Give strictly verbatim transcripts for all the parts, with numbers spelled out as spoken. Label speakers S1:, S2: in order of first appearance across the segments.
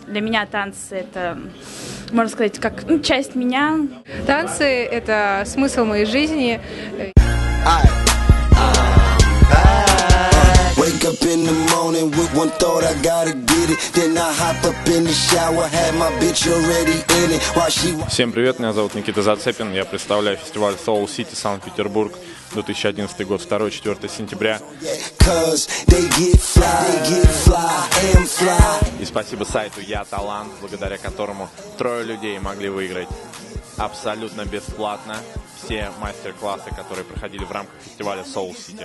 S1: Для меня танцы — это, можно сказать, как ну, часть меня.
S2: Танцы — это смысл моей жизни.
S3: Всем привет, меня зовут Никита Зацепин, я представляю фестиваль Soul City Санкт-Петербург две тысячи одиннадцатый год, второе-четвёртое сентября. И спасибо сайту Я Талант, благодаря которому трое людей могли выиграть абсолютно бесплатно все мастер-классы, которые проходили в рамках фестиваля Soul City.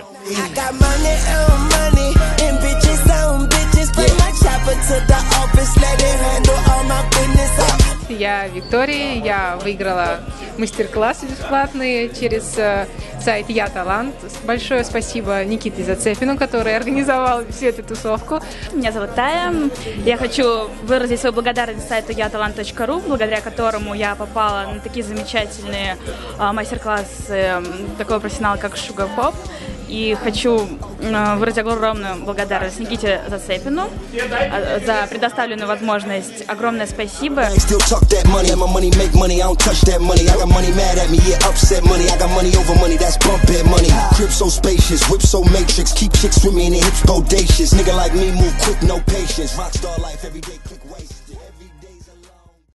S2: Я Виктория, я выиграла мастер-классы бесплатные через э, сайт Я Талант. Большое спасибо Никите Зацепину, который организовал всю эту тусовку.
S1: Меня зовут Тая. Я хочу выразить свою благодарность сайту я талант точка ру, благодаря которому я попала на такие замечательные э, мастер-классы э, такого профессионала, как Sugar Pop. И хочу э, выразить огромную благодарность Никите Зацепину э, за предоставленную возможность. Огромное спасибо.